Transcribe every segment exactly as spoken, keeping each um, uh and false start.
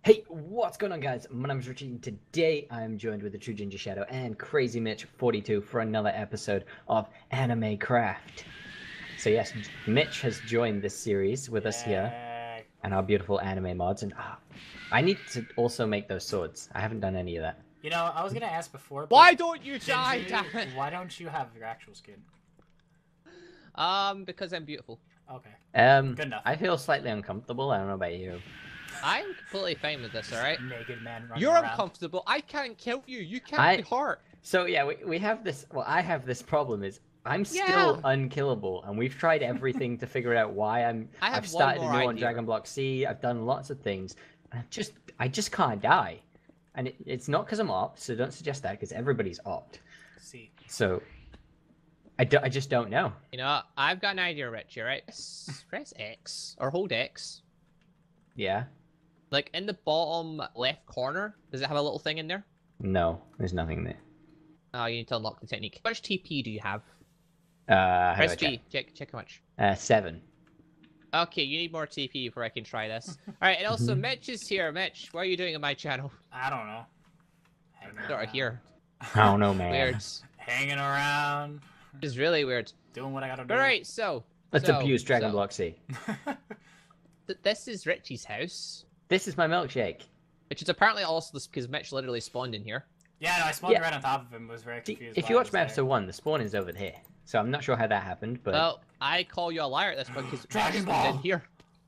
Hey, what's going on, guys? My name is Richie, and today I'm joined with the True Ginger Shadow and Crazy Mitch forty-two for another episode of Anime Craft. So yes, Mitch has joined this series with us here, and our beautiful anime mods. And ah, I need to also make those swords. I haven't done any of that. You know, I was gonna ask before. Why don't you die? Ginger, why don't you have your actual skin? Um, because I'm beautiful. Okay. Um, Good enough. I feel slightly uncomfortable. I don't know about you. I'm completely fine with this, alright? Naked man running You're around. uncomfortable. I can't kill you. You can't I- be hurt. So yeah, we we have this. Well, I have this problem. Is I'm still Yeah. unkillable, and we've tried everything to figure out why I'm. I have I've one started more a new on idea. Dragon Block C. I've done lots of things. And I just I just can't die, and it, it's not because I'm opt. So don't suggest that because everybody's opt. See. So I, do, I just don't know. You know, I've got an idea, Richie, right? S- Press X, or hold X. Yeah. Like, in the bottom left corner, does it have a little thing in there? No, there's nothing there. Oh, you need to unlock the technique. How much T P do you have? Uh, how do Press I check? G. Check, check how much. Uh, seven. Okay, you need more T P before I can try this. Alright, and also, Mitch is here. Mitch, what are you doing on my channel? I don't know. Hanging Sort of around. here. I don't know, man. Weird. Hanging around. It's really weird. Doing what I gotta do. Alright, so... Let's so, abuse Dragon so, Block C. th- This is Richie's house. This is my milkshake. Which is apparently also this because Mitch literally spawned in here. Yeah, no, I spawned Yeah. right on top of him. Was very See, confused. if why you I watch was my there. episode one, the spawn is over here. So I'm not sure how that happened, but Well, I call you a liar at this point because Dragon Mitch spawned Ball! in here.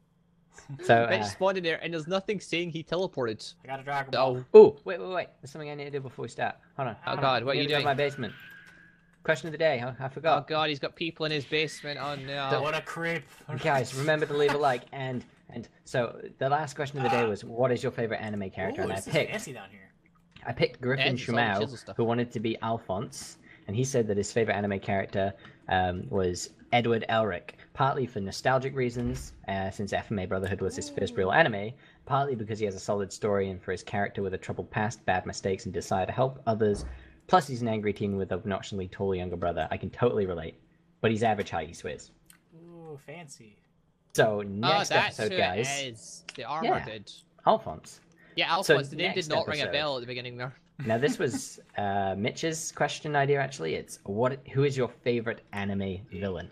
so. Mitch Uh, spawned in there and there's nothing saying he teleported. I got a Dragon Ball. Oh, oh, wait, wait, wait. There's something I need to do before we start. Hold on. Oh, hold God, on. what I are need you to go to doing? my basement. Question of the day. I, I oh forgot. god, he's got people in his basement. Oh no. Oh, what a creep. Guys, remember to leave a like and and so the last question of the day was, what is your favorite anime character? Ooh, and I this is picked fancy down here. I picked Griffin And it's all the Shumao, chisel stuff. who wanted to be Alphonse, and he said that his favorite anime character um, was Edward Elric, partly for nostalgic reasons, uh, since F M A Brotherhood was his first real anime, partly because he has a solid story and for his character with a troubled past, bad mistakes, and desire to help others. Plus, he's an angry teen with an obnoxiously tall younger brother. I can totally relate, but he's average height, he swears. Ooh, fancy. So Oh, next that's episode, who guys, it is. The armor Yeah. did. Alphonse. Yeah, So Alphonse, the name next did not ring a episode. bell at the beginning there. Now this was uh, Mitch's question idea. Actually, it's what? Who is your favorite anime villain?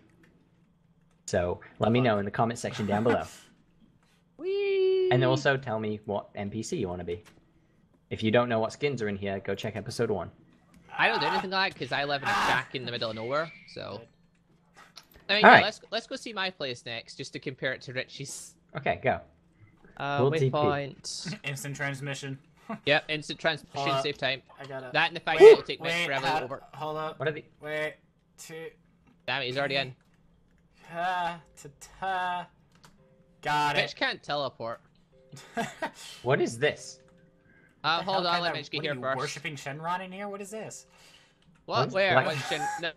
So let me know in the comment section down below, Whee! and also tell me what N P C you want to be. If you don't know what skins are in here, go check episode one. I don't do anything like that because I live in a shack in the middle of nowhere, so... I mean, All yeah, right. let's, let's go see my place next, just to compare it to Richie's. Okay, go. Uh, We'll T P. waypoint. Instant transmission. Yep, instant transmission, Hold up. save time. I gotta. That and the fact Wait, that it'll take Mitch wait, forever to how- get over. Hold up. What are the? Wait. Two. Damn it, he's already in. Ta ta ta. Got Mitch it. can't teleport. What is this? Uh, The hold hell on, kind let of- Mitch get what here are you, first. Worshipping Shenron in here? What is this? What? What? Where? Black- What should... no.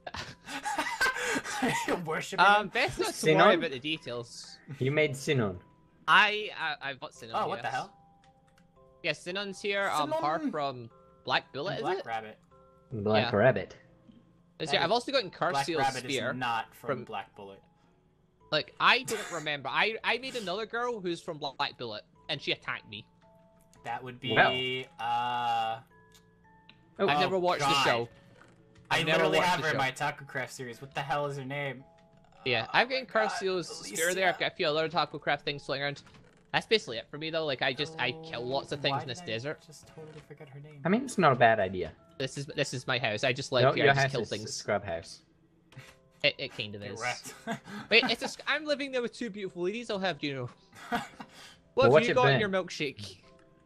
You're worshipping Um, him? best not to Sinon? worry about the details. You made Sinon. I, I, I've got Sinon. Oh, what the yes. hell? Yeah, Sinon's here. Um, apart Sinon. from Black Bullet, is Black it? Rabbit. Black Yeah. Rabbit. Is That here. is- I've also gotten Black Curseal's Rabbit spear. is not from, from- Black Bullet. Like, I don't remember. I, I made another girl who's from Black Bullet, and she attacked me. That would be, Well. uh... Oh, I've Oh, never watched God. the show. I I've never literally watched have the her in show. my Taco Craft series. What the hell is her name? Yeah, Oh I've my gotten God, Curseal's spear Alicia. there. I've got a few other Taco Craft things floating around. That's basically it for me, though. Like, I just, I kill lots of Oh, things why in this did I desert. just totally forget her name. I mean, it's not a bad idea. This is, this is my house. I just live No, here. your I just house kill is things. Scrub House. It, it kind of Get is. wrecked. Wait, it's a, sc- I'm living there with two beautiful ladies. I'll have you know. Well, What have what's you it got in been? your milkshake?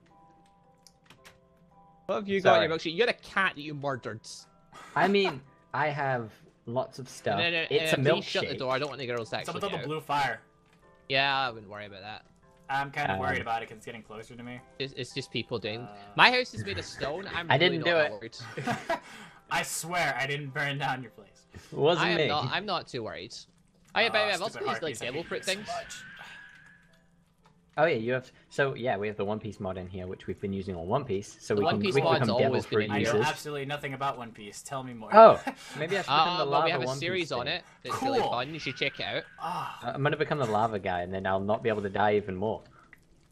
What have you Sorry. got in your milkshake? You had a cat that you murdered. I mean, I have lots of stuff. And then, It's a and then please shut the milkshake. door. I don't want the girls to actually Someone throw get the out. blue fire. Yeah, I wouldn't worry about that. I'm kind of Um, worried about it because it's getting closer to me. It's, it's just people doing. Uh, My house is made of stone. I'm I really didn't not do that it. worried. I swear I didn't burn down your place. It wasn't I am me. not. I'm not too worried. Oh yeah, by the way, Oh, I've also stupid got these like Harpies, I devil hate fruit you so things. much. Oh yeah, you have. So yeah, we have the One Piece mod in here, which we've been using on One Piece, so The we One can Piece we can mod's become devil always been fruit in I here. know users. absolutely nothing about One Piece. Tell me more. Oh, maybe I should become Uh, the well, lava we have a One Piece series on thing. it. It's really Cool. fun. You should check it out. Ah, I'm gonna become the lava guy, and then I'll not be able to die even more.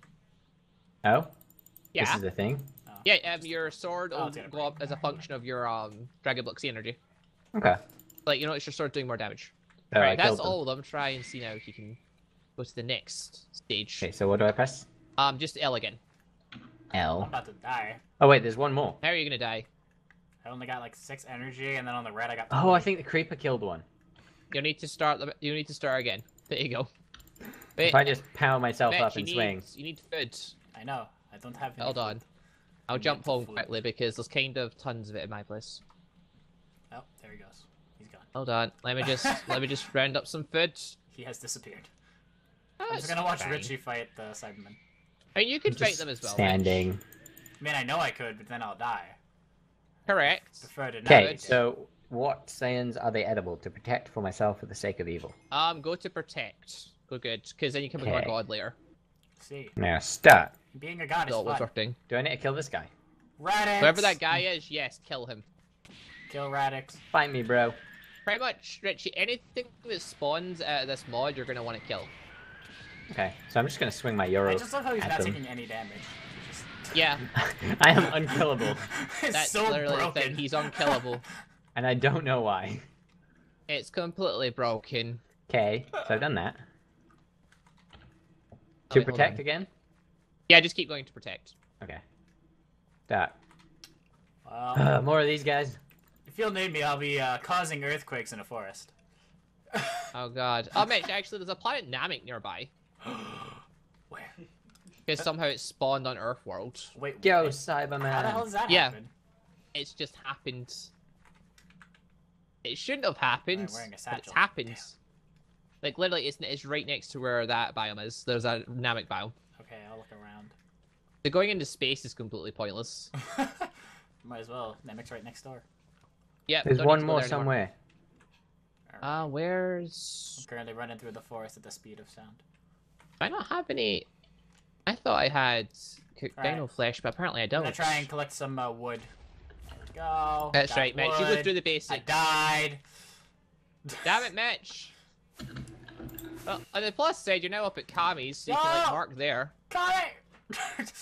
Oh, Yeah. this is the thing. Yeah, um, your sword Oh, will it's gonna go up as a function of your um Dragon Bloxy energy. Okay. Like, you know, it's your sword doing more damage. Oh, I Alright, that's killed them. all of them. Try and see now if you can go to the next stage. Okay, so what do I press? Um, just L again. I'm L. about to die. Oh wait, there's one more. How are you gonna die? I only got like six energy, and then on the red I got. Oh, I think the creeper killed one. You need to start. the- You need to start again. There you go. Wait, If I just power myself Mitch, up you and need, swing. You need food. I know. I don't have any Hold on. food. I'll Need jump home food. quickly because there's kind of tons of it in my place. Oh, there he goes. He's gone. Hold on. Let me just let me just round up some food. He has disappeared. Oh, I'm just it's gonna watch fine. Richie fight the Cybermen. I mean, you could fight Just them as well. Mitch. standing. I mean, I know I could, but then I'll die. Correct. Prefer to not. Okay, Good. so what Saiyans are they edible? To protect for myself for the sake of evil. Um, go to protect. Go good, because then you can become a Okay. god later. See, Now start. being a god is So it was fun. working. Do I need to kill this guy? Radix. Whoever that guy is, yes, kill him. Kill Radix. Fight me, bro. Pretty much, Richie. Anything that spawns out of this mod, you're gonna want to kill. Okay, so I'm just gonna swing my I Euro just love how he's at not them. taking any damage. He's just... Yeah, I am unkillable, it's that's so literally broken. the thing. He's unkillable. and I don't know why. It's completely broken. Okay, so I've done that. Oh, To wait, hold protect on. again? Yeah, just keep going to protect. Okay. Start. Well, Uh, more of these guys. if you'll need me, I'll be uh, causing earthquakes in a forest. Oh god. Oh, Mitch, actually, there's a planet Namek nearby. Where? Because somehow it spawned on Earthworld. Wait, Go, wait. Cyberman. How the hell does that Yeah. happen? It's just happened. It shouldn't have happened, I'm wearing a but it's satchel. happened. Damn. Like, literally, it's, it's right next to where that biome is. There's a Namek biome. Okay, I'll look around. The going into space is completely pointless. Might as well. Nemec's right next door. Yep. There's don't need one to go more there anymore. somewhere. Uh, where's... I'm currently running through the forest at the speed of sound. I don't have any... I thought I had cooked Alright. dino flesh, but apparently I I'm don't. gonna try and collect some uh, wood. There we go. That's Got right, Mitch. You go wood. through the I basics. died. Damn it, Mitch. Well, on the plus side, you're now up at Kami's, so you can, like, No! mark there. Got it!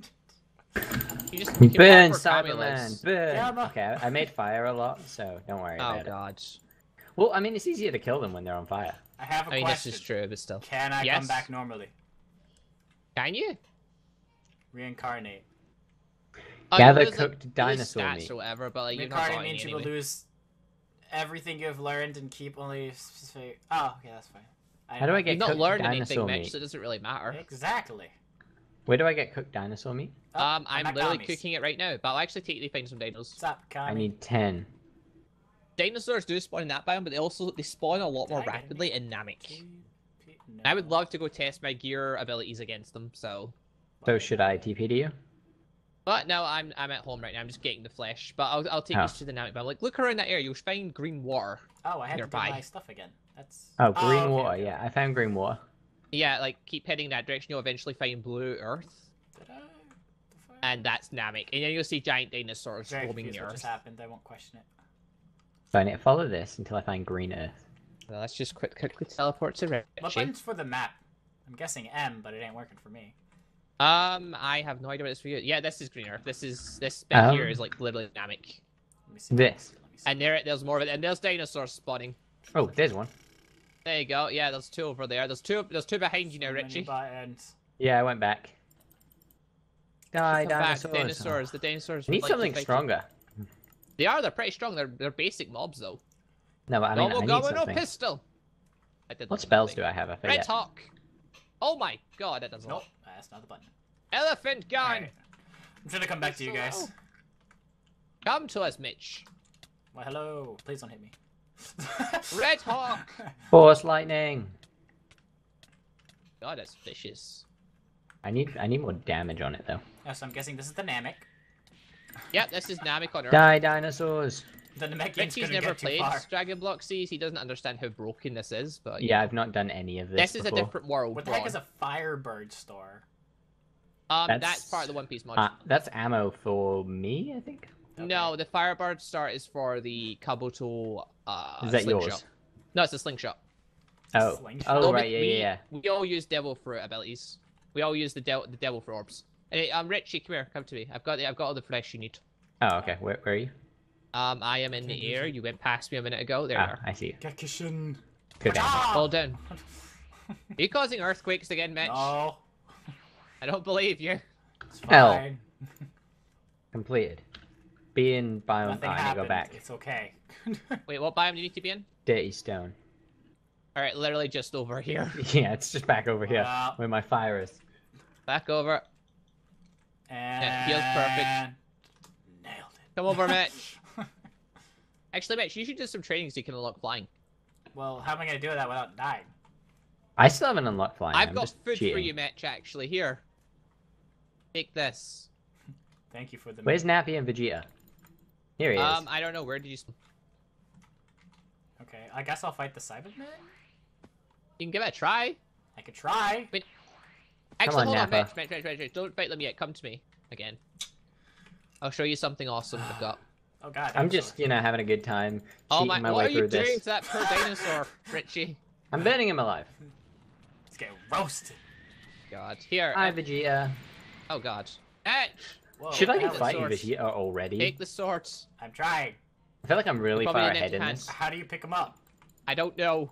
You just you can Burn, mark where Kami Cyberman. lives. Burn. Yeah, I'm a- Okay, I I made fire a lot, so don't worry Oh, about it. God. Well, I mean, it's easier to kill them when they're on fire. I have a I mean, question. this is true, but still. Can I Yes? come back normally? Can you? Reincarnate. Oh, Gather you lose, like, cooked you lose dinosaur stats meat. or whatever, but like, you're not Reincarnate dying means you anyway. will lose everything you've learned and keep only specific. Oh, okay, that's fine. I How do I know. get You've not cooked learned dinosaur anything, Mitch, meat? so it doesn't really matter. Exactly. Where do I get cooked dinosaur meat? Oh, Um, I'm at literally Kami's. cooking it right now, but I'll actually take you to find some dinos. What's up, Kami? I need ten. Dinosaurs do spawn in that biome, but they also they spawn a lot more Did I get rapidly any? in Namek. P- P- I would no. love to go test my gear abilities against them, so. So should I T P to you? But no, I'm I'm at home right now. I'm just getting the flesh, but I'll I'll take Oh. you to the Namek biome. Like, look around that area. You'll find green water. Oh, I have nearby. to get my stuff again. That's. Oh, green okay, water. okay. Yeah, I found green water. Yeah, like keep heading that direction. You'll eventually find blue earth, Did I? The fuck? and that's Namek. And then you'll see giant dinosaurs Very roaming confused the what earth. just happened. I won't question it. So I need to follow this until I find green earth. Well, let's just quick, quickly teleport to What Richie. button's for the map? I'm guessing M, but it ain't working for me. Um, I have no idea what it's for you. Yeah, this is green earth. This is this bit Um, here is like literally Namek. Let me see. This. Let me see. And there, there's more of it. And there's dinosaurs spawning. Oh, there's one. There you go. Yeah, there's two over there. There's two. There's two behind you now, So many Richie. buttons. Yeah, I went back. Die, Come back, dinosaurs. dinosaurs. The dinosaurs. I need would like to something fight you. stronger. They are. They're pretty strong. They're they're basic mobs though. No, but I mean, no, I need no, no something. pistol. I did What spells do I have? I Red forget. Hawk. Oh my god, that does a Nope, lot. that's not the button. Elephant gun. Alright. I'm trying to come back to you guys. Come to us, Mitch. Well, hello. Please don't hit me. Red Hawk. Force lightning. God, that's vicious. I need, I need more damage on it though. Yeah, so I'm guessing this is the Namek. Yep, this is Namek on Earth. Die, dinosaurs. The Namekians Richie's couldn't never get too played far. Dragon Block Seas. He doesn't understand how broken this is, but Yeah, I've not done any of this. this is a before. different world. What the go heck is on. a Firebird store? Um, that's... That's- part of the One Piece mod. Uh, that's ammo for me, I think. No, the Firebird start is for the Kabuto. Uh, Is that slingshot. yours? No, it's a slingshot. Oh, Slingshot? oh No, right, we, yeah, we, yeah, We all use Devil Fruit abilities. We all use the devil the Devil Fruit orbs. Hey, um, Richie, come here, come to me. I've got the, I've got all the flesh you need. yeah. Oh, okay. Where, where are you? Um, I am in the air. You went past me a minute ago. There you Ah, are. I see you. Gekishin. Good. Ah! Hold down. Are you causing earthquakes again, Mitch? No. I don't believe you. It's Hell. fine. Completed. Be in biome. Nothing Oh, I need to happened. go back. It's okay. Wait, what biome do you need to be in? Dirty stone. Alright, literally just over here. Yeah, it's just back over here Wow. where my fire is. Back over. And Yeah, feels perfect. Nailed it. Come over, Mitch. Actually, Mitch, you should do some training so you can unlock flying. Well, how am I gonna do that without dying? I still haven't unlocked flying. I've I'm got just food cheating. for you, Mitch, actually. Here. Take this. Thank you for the. Where's Nappy and Vegeta? Here he is. Um, I don't know. Where did you... Okay, I guess I'll fight the Cyberman. You can give it a try. I could try. Actually, on, hold on, Nappa. Mitch, Mitch, Mitch, Mitch, Mitch. Don't fight them yet. Come to me. Again. I'll show you something awesome I've got. Oh god. I'm I'm just, you know, having a good time Oh cheating my... my What way are you through doing this. to that poor dinosaur, Richie? I'm burning him alive. Let's get roasted. God. Here. Hi, uh, Vegeta. Oh, God. Mitch! Whoa, Should I what be the hell? fighting swords. Vegeta already? Take the swords. I'm trying. I feel like I'm really Probably far an ahead in empty this. How do you pick them up? I don't know.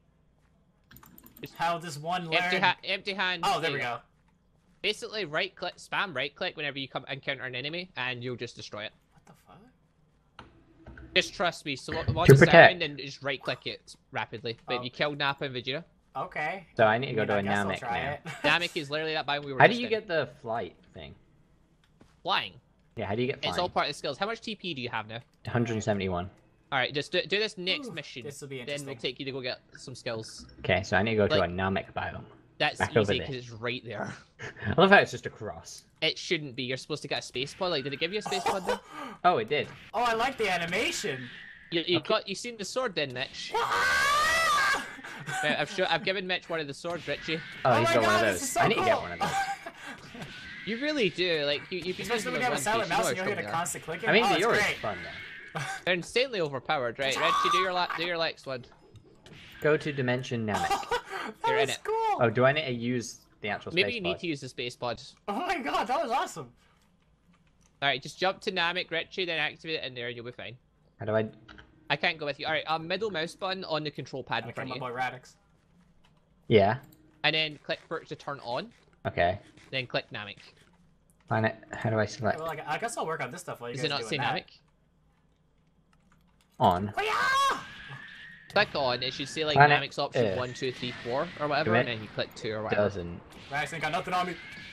How does one learn? Empty, ha empty hand. Oh, there we go. Basically, right click, spam right click whenever you come encounter an enemy, and you'll just destroy it. What the fuck? Just trust me. So once To it's protect. around, and just right click it rapidly. But Oh. if you kill Nappa and Vegeta, Okay. So I need to go I to a mean, I guess I'll Namek try now. it. Namek is literally that biome we were. How do just you in. get the flight thing? flying? Yeah, how do you get flying? It's all part of the skills. How much T P do you have now? one hundred seventy-one. All right, just do, do this next Ooh, mission. this will be Then interesting. we'll take you to go get some skills. Okay, so I need to go to Like- a Namek biome. That's Back over easy there. because it's right there. I love how it's just a cross. It shouldn't be. You're supposed to get a space pod. Like, did it give you a space pod then? Oh, it did. Oh, I like the animation. You, you Okay. got. You seen the sword then, Mitch? Right, I've sho I've given Mitch one of the swords, Richie. Oh, Oh he's my got one God, of this those. is so I need to get cool. one of those. You really do. Like, you, you've been Especially using when them you have a one silent piece. You know mouse how and you're strong gonna they are. constant clicking. I mean, oh, the it's yours is great. fun though. They're insanely overpowered, right? Richie, do your la do your next one. Go to Dimension Namek. that You're in was it. cool. Oh, do I need to use the actual Maybe space you pod? need to use the space pod. Oh my god, that was awesome. All right, just jump to Namek, Richie, then activate it in there, and you'll be fine. How do I? I can't go with you. All right, um, middle mouse button on the control pad in I front came of up you, by Radix. Yeah. and then click for it to turn on. Okay. Then click Namek. Planet. How do I select? Well, I I guess I'll work on this stuff while you Does guys it not doing say that. Namek? On. Oh, yeah! Click on. It should say like Planet Namek's option Earth. one, two, three, four, or whatever, Do it. and then you click two or whatever. Doesn't. Radix ain't got nothing on me.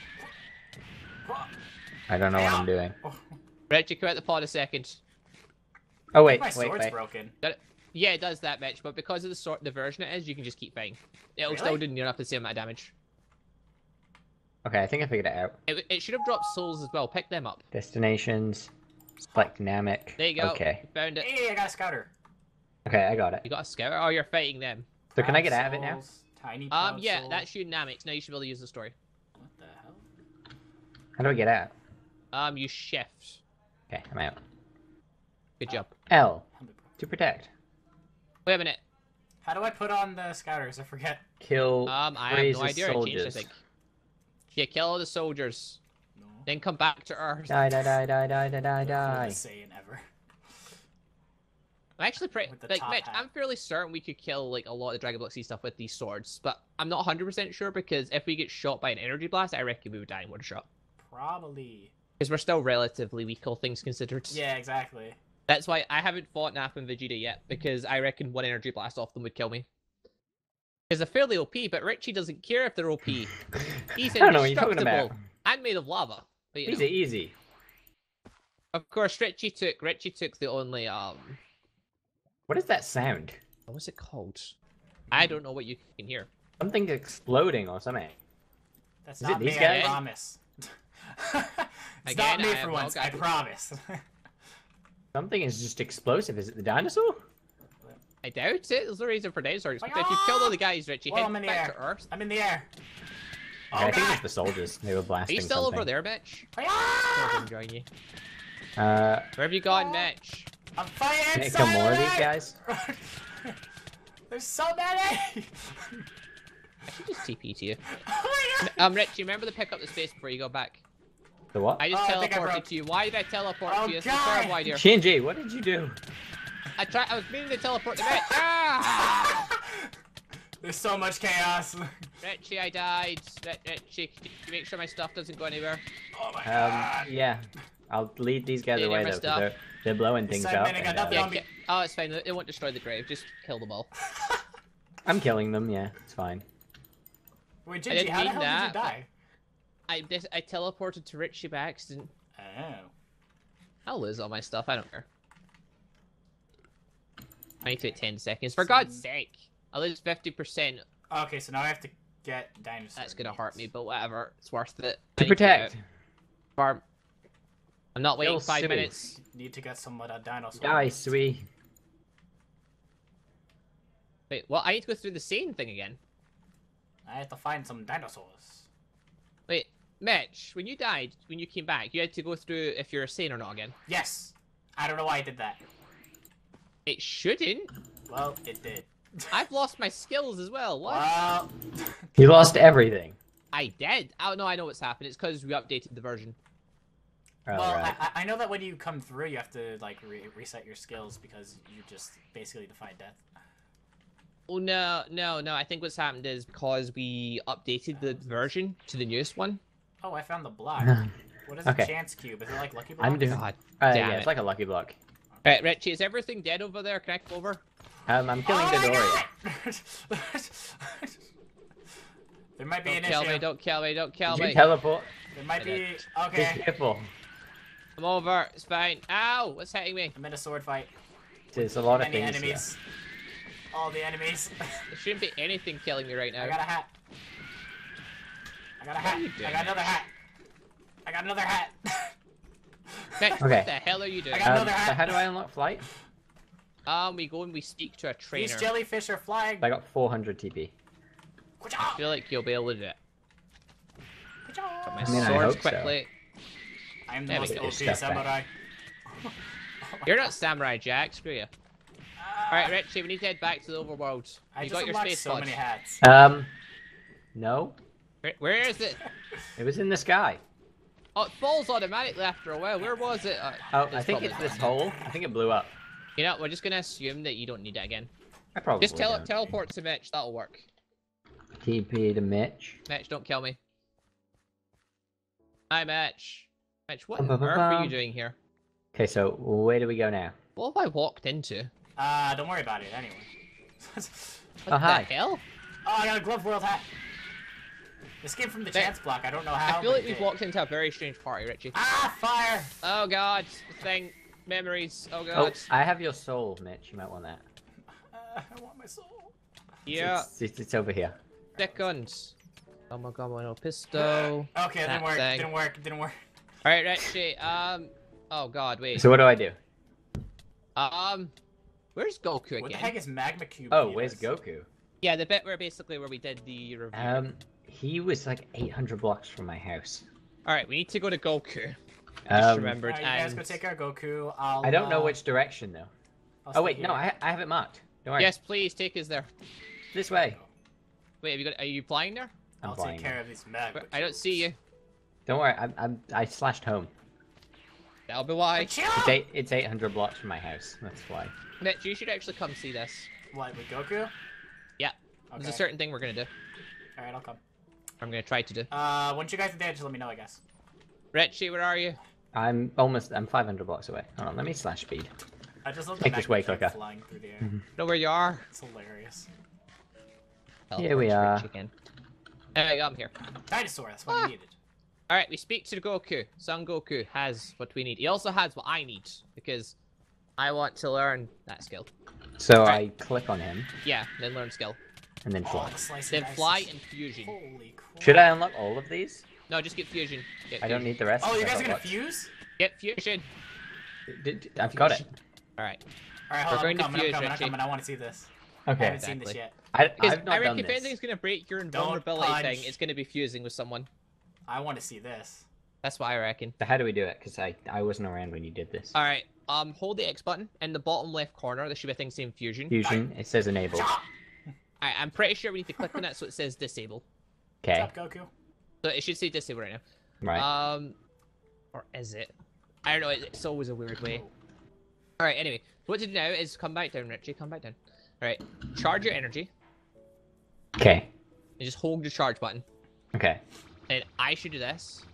I don't know what I'm doing. Oh, Richie, come out the pod a second. Oh wait, my wait, sword's wait. broken. Yeah, it does that, Mitch, but because of the sort the version it is, you can just keep fighting. It'll Really? still do near enough the same amount of damage. Okay, I think I figured it out. It, it should have dropped souls as well. Pick them up. Destinations. Select Namek. There you go. Okay. You found it. Hey, I got a scouter. Okay, I got it. You got a scout. Oh, you're fighting them. So can I Proud get out of it now? souls, Tiny Um, proud yeah, souls. that's you, Nameks. Now you should be able to use the story. What the hell? How do I get out? Um, you shift. Okay, I'm out. Good job. L. To protect. Wait a minute. How do I put on the scouters? I forget. Kill. Um, I have Raises no idea. I changed, I soldiers. think. Yeah, kill all the soldiers. No. Then come back to Earth. Die, die, die, die, die, die, die, die. Coolest saying ever. I'm actually pretty With the like top Mitch. hat. I'm fairly certain we could kill like a lot of the Dragon Ball Z stuff with these swords, but I'm not one hundred percent sure because if we get shot by an energy blast, I reckon we would die in one shot. Probably. Because we're still relatively weak, all things considered. Yeah, exactly. That's why I haven't fought Nappa and Vegeta yet, because I reckon one energy blast off them would kill me. Because they're fairly O P, but Richie doesn't care if they're O P. He's I don't know what you're talking indestructible about. and made of lava. But, you These know. are easy. Of course, Richie took Richie took the only um. What is that sound? What was it called? I don't know what you can hear. Something's exploding or something. That's Is it not these me, guys? I promise. it's Again, not me I for have no once, I guidance. promise. Something is just explosive. Is it the dinosaur? I doubt it. There's no reason for dinosaurs. Like, If you've killed all the guys, Richie, Well, head I'm in the back air. to Earth. I'm in the air. Okay, Oh, I think God. it's the soldiers. They were Are blasting you still something. over there, Mitch? Ah! I'll come join you. Uh, Where have you gone, Mitch? I'm fighting can I kill more of these Silent! guys? There's so many! I should just T P to you. Oh my God! Um, Richie, remember to pick up the space before you go back. The what? I just Oh, I think I teleported broke- to you. Why did I teleport Oh, to you? This is God! a terrible idea. Shinji, what did you do? I tried. I was meaning to teleport to Mitch. Ah! There's so much chaos. Richie, I died. Ri- Richie, can you make sure my stuff doesn't go anywhere? Oh my Um, God. yeah. I'll lead these guys Yeah, away my though, 'cause stuff. they're, they're blowing things Seven up. minutes, and, got uh, nothing Yeah. on me. ki- Oh, it's fine. It won't destroy the grave. Just kill them all. I'm killing them. Yeah, it's fine. Wait, I Gingy, didn't how the mean hell that, did you die? I dis- I teleported to Richie by accident. Oh. I'll lose all my stuff. I don't care. I need to wait ten seconds. For God's sake, I lose fifty percent. Okay, so now I have to get dinosaurs. That's gonna hurt me, but whatever. It's worth it. To I need get protect. out. Farm. I'm not waiting Kill five Sui. minutes. Need to get some of that dinosaur. Die, Sui. Wait, well, I need to go through the same thing again. I have to find some dinosaurs. Wait, Mitch, when you died, when you came back, you had to go through if you're sane or not again. Yes. I don't know why I did that. It shouldn't. Well, it did. I've lost my skills as well. What? Well, You lost everything. I did. Oh no, I know what's happened. It's because we updated the version. Oh, well, right. I, I know that when you come through, you have to like re reset your skills because you just basically defied death. Oh no, no, no. I think what's happened is because we updated the version to the newest one. Oh, I found the block. What is Okay. a chance cube? Is it like Lucky Block? I'm doing. God Uh, damn yeah, it. it's like a lucky block. Right, Richie, is everything dead over there? Can I come over? Um, I'm killing Oh my Dodoria. God! There might be Don't an kill issue. me! Don't kill me! Don't kill Did you me! teleport? There might be. Minute. Be Okay. careful. I'm over. It's fine. Ow! What's hitting me? I'm in a sword fight. There's a lot of Many things enemies. All the enemies. There shouldn't be anything killing me right now. I got a hat. I got a What are hat. you doing, I got another hat. I got another hat. Mitch, Okay. what the hell are you doing? I here. got Um, another hat. so how do I unlock flight? Um, we go and we speak to a trainer. These jellyfish are flying. I got four hundred T P. Good I job. feel like you'll be able to do it. Good job. Got my I mean, I swords hope so. quickly. I'm the There we most go. O P Step back. samurai. You're not Samurai Jack, screw you. Ah, Alright, Richie, we need to head back to the overworld. I You just got your unlocked space so pod. many hats. Um, no, Where, where is it? it was in the sky. Oh, it falls automatically after a while. Where was it? Uh, Oh, I it's think probably it's this gone. hole. I think it blew up. You know, we're just gonna assume that you don't need it again. I probably Just tele don't. teleport to Mitch, that'll work. T P to Mitch. Mitch, don't kill me. Hi, Mitch. Mitch, what Bum, on bum, earth bum, are you bum. doing here? Okay, so where do we go now? What have I walked into? Uh, don't worry about it anyway. What Oh, the hi. hell? Oh, I got a Glove World hat. This came from the That- chance block. I don't know how. I feel but like it we've did. walked into a very strange party, Richie. Ah, fire! Oh god, the thing. Memories. Oh Oh, god. I have your soul, Mitch. You might want that. Uh, I want my soul. Yeah, It's, it's, it's over here. seconds. Oh my god, no pisto. Okay, it That didn't work. thing. Didn't work. Didn't work. Alright, Richie, um... Oh god, wait. So what do I do? Um... Where's Goku What the again? heck is Magma Cube? Oh, Venus? where's Goku? Yeah, the bit where basically where we did the review. Um, he was like eight hundred blocks from my house. Alright, we need to go to Goku. I just Um, remembered. Alright, you guys and... go take care of Goku. I'll. I don't know uh, which direction though. I'll Oh stay wait, no, here. I I have it marked. Don't worry. Yes, please, take us there. This way. Wait, have you got... Are you flying there? I'm I'll flying. take care of these Magma. Where- I don't see you. Don't worry. I'm, I'm I slashed home. That'll be why. Chill! It's eight. It's eight hundred blocks from my house. That's why. Mitch, you should actually come see this. What with Goku? Yeah. Okay. There's a certain thing we're gonna do. All right, I'll come. I'm gonna try to do. Uh, once you guys are dead, just let me know, I guess. Richie, where are you? I'm almost. I'm five hundred blocks away. Hold on. Let me slash speed. I just love the Make this Magma way Cube quicker. flying through the air. Know where you are? It's hilarious. Here we Teleport to are. Richie again. There we go, I'm here. Dinosaur. That's what Ah. I needed. Alright, we speak to Goku. Son Goku has what we need. He also has what I need, because I want to learn that skill. So Right. I click on him Yeah, then learn skill. and then Oh, fly. the slice Then and fly dices. and fusion. Holy crap. Should I unlock all of these? No, just get fusion. Get I don't fusion. need the rest. Oh, you because guys I've are gonna got fuse? Get fusion. lots. D- d- I've got it. Alright. All right, We're hold on. going I'm to coming. I'm fuse, coming. I'm Richie. coming. I want to see this. I Okay. haven't seen this Exactly. yet. I, Because I've not I reckon done if this. anything's gonna break your Don't invulnerability thing, punch. it's gonna be fusing with someone. I want to see this. That's what I reckon. So how do we do it? Because I I wasn't around when you did this. Alright, um, hold the X button. In the bottom left corner, there should be a thing saying fusion. Fusion. It says enable. Chop! Alright, I'm pretty sure we need to click on it so it says disable. Okay. Chop, Goku. So it should say disable right now. Right. Um, or is it? I don't know. it- It's always a weird way. All right. Anyway, what to do now is come back down, Richie. Come back down. All right. Charge your energy Okay. and just hold the charge button. Okay. And I should do this,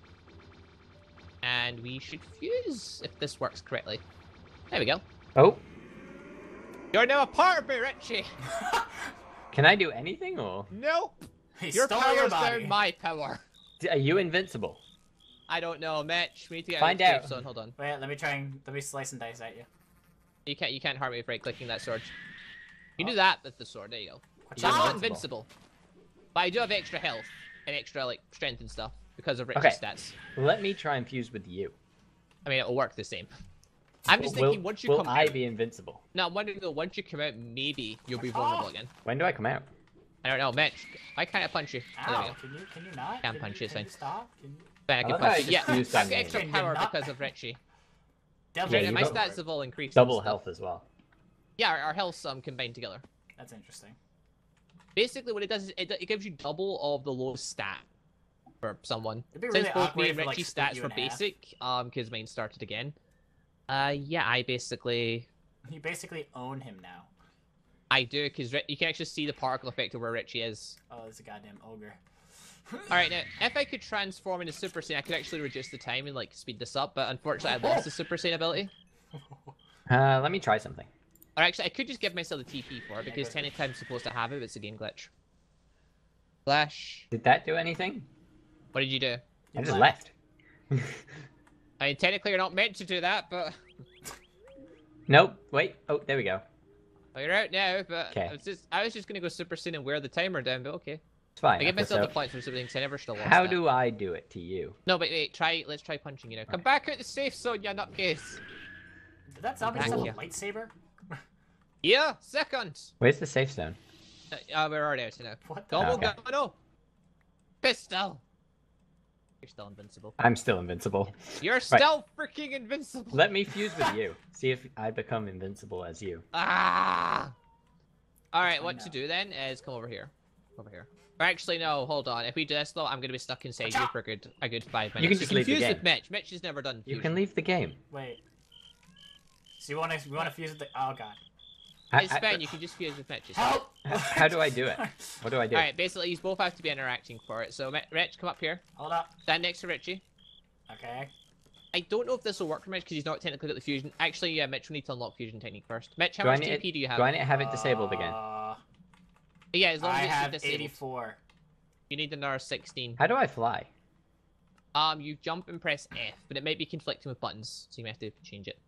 and we should fuse if this works correctly. There we go. Oh. You're now a part of me, Richie. Can I do anything, or Nope. He Your stole power's your body. now my power. are you invincible? I don't know, Mitch. We need to get Find out of the out. safe zone. Hold on. Wait, let me try and let me slice and dice at you. You can't. You can't harm me with right clicking that sword. You do that with the sword. There you go. Watch So I'm out. not invincible, but I do have extra health and extra like strength and stuff because of Richie's Okay. stats. Let me try and fuse with you. I mean, it'll work the same. I'm just will thinking once you will come I out. be invincible? No, I'm wondering though. Once you come out, maybe you'll be vulnerable again. When do I come out? I don't know, Mitch. Why can't I punch you? Oh, there we Ow! go. Can you can you not? Can't can punch you, you, can you it's stop? Can you... Fine, I I can love how I punch you. just Yeah, used I've that got name. extra Can you power not- because of Richie. Devil, Yeah, Yeah, you my got- stats have all increased. and Double stuff. health as well. Yeah, our, our health's um combined together. That's interesting. Basically, what it does is it, it gives you double of the lowest stat for someone. It'd be Since really both me awkward and if it, like, Richie's split stats you were in half. basic, um, because mine started again. Uh, yeah, I basically You basically own him now. I do because you can actually see the particle effect of where Richie is. Oh, it's a goddamn ogre. All right, now if I could transform into Super Saiyan, I could actually reduce the time and like speed this up. But unfortunately, I lost the Super Saiyan ability. Uh, let me try something. Or actually, I could just give myself the T P for it because technically I'm supposed to have it, but it's a game glitch. Flash. Did that do anything? What did you do? I just left. I mean, technically you're not meant to do that, but Nope. Wait. Oh, there we go. well, you're out now. But Okay. I was just I was just gonna go Super Saiyan and wear the timer down, but okay. It's fine. I give Okay, myself so the points for something because I never should have lost how that. do I do it to you? No, but wait, try. Let's try punching you now. Come back out the safe zone, you nutcase. Did that zombie Thank just have you. a lightsaber? Yeah, second. Where's the safe zone? Uh, uh, we're already out now. What the? Double Okay. no. Pistol. You're still invincible. I'm still invincible. You're still freaking invincible. Let me fuse with you. See if I become invincible as you. Ah. All right, Fine what now. to do then is come over here. Over here. Or actually, no. Hold on. If we do this though, I'm gonna be stuck inside Watch you out. for a good a good five minutes. You can just leave the fuse game. with Mitch. Mitch has never done. You fusion. can leave the game. Wait. So you want to you want to fuse with the? Oh god. I- It's I- fine. You can just fuse with Mitch. It's Help! How do I do it? What do I do? All right. Basically, you both have to be interacting for it. So, Mi- Rich, come up here. Hold up. Stand next to Richie. Okay. I don't know if this will work for Mitch because he's not technically got the fusion. Actually, yeah, Mitch will need to unlock fusion technique first. Mitch, how Do I much need T it- P do you have? Do I need to have it disabled again? Uh, Yeah, as long I as have it's disabled. eighty-four. You need another sixteen. How do I fly? Um, you jump and press F, but it might be conflicting with buttons, so you may have to change it.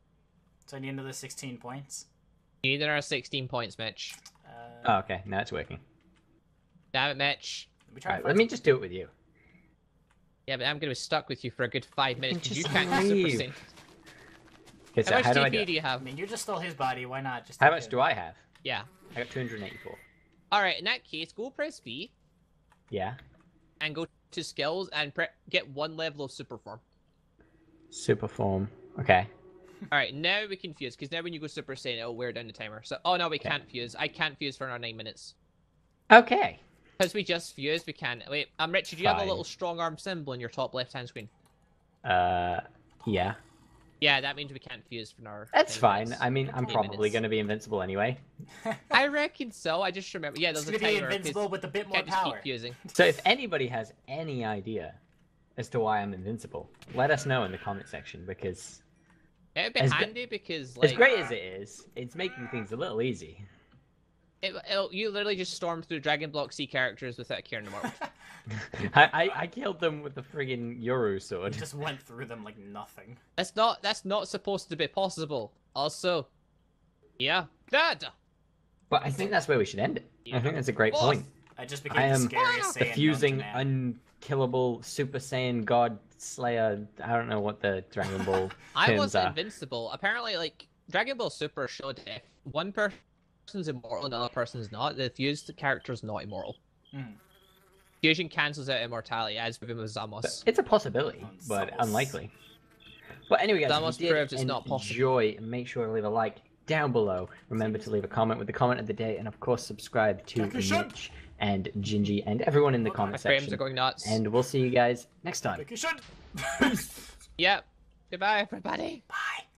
So I need another sixteen points. You need another sixteen points, Mitch. Uh, Oh, okay. Now it's working. Damn it, Mitch. let me try. Alright, and let find me just do it with you. Yeah, but I'm gonna be stuck with you for a good five minutes because you just can't do Super leave. Saiyan. Okay, so How much how do I T do P it? do you some- I have? mean, you just stole his body. Why not? Just. How much do I have? Yeah. I got two hundred eighty-four. Alright, in that case, go press V Yeah. and go to skills and pre- get one level of super form. Super form. Okay. Alright, now we can fuse, because now when you go Super Saiyan, it'll wear down the timer. So, oh no, we Okay. can't fuse. I can't fuse for another nine minutes. Okay. Because we just fused, we can. Wait, um, Richard, do you have a Fine. little strong arm symbol in your top left-hand screen? Uh, yeah. Yeah, that means we can't fuse for another. That's ten fine. minutes. I mean, I'm Eight probably minutes. going to be invincible anyway. I reckon so. I just remember. Yeah, It's there's a gonna be timer. 'cause invincible with a bit you more can't just power. keep fusing. So if anybody has any idea as to why I'm invincible, let us know in the comment section because It'd be As gr- handy because, like, as great as it is, it's making things a little easy. it, it'll, you literally just storm through Dragon Block C characters without caring the world. I, I, I killed them with the friggin' Yoru You sword. just went through them like nothing. That's not. That's not supposed to be possible. Also, yeah, Dad. But I think that's where we should end it. I think that's a great Boss. point. I just became I the am scariest The Saiyan known to fusing, man. unkillable Super Saiyan God Slayer. I don't know what the Dragon Ball I terms wasn't are. invincible. Apparently, like Dragon Ball Super showed if one person's immortal and the other person's not, the fused character's not immortal. Mhm. Fusion cancels out immortality, as with him with Zamos. It's a possibility, On but Zamos. unlikely. But anyway, guys, That if must you did prove it's not possible. enjoy, make sure to leave a like down below. Remember to leave a comment with the comment of the day, and of course, subscribe to Jackie Chan. Mitch and Gingy and everyone in the My My comment frames section. are going nuts. And we'll see you guys next time. Like you should. Yep. Goodbye, everybody. Bye.